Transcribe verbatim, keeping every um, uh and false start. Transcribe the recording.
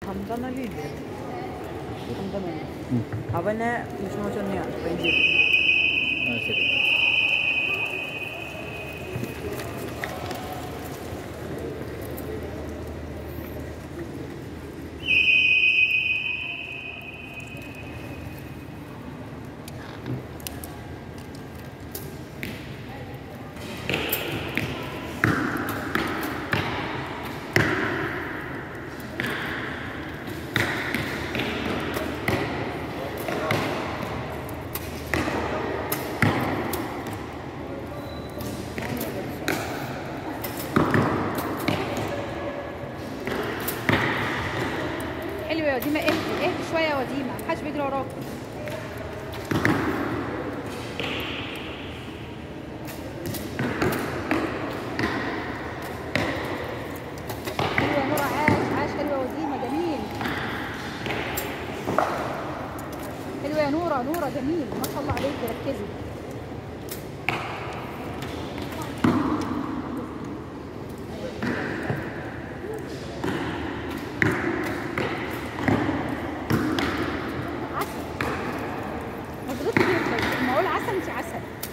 hamdana hamdana അവനെ വിഷ്ണു തന്നെയാണ് ട്രെയിൻ ചെയ്തത്. ശരി. حلوة يا وديمة، اهدي اهدي شوية يا وديمة، محدش بيجري وراك. حلوة يا نورة، عاش عاش، حلوة يا وديمة، جميل. حلوة يا نورة، نورة جميل، ما شاء الله عليكي، ركزي. حضرتك لما اقول عسل انت عسل.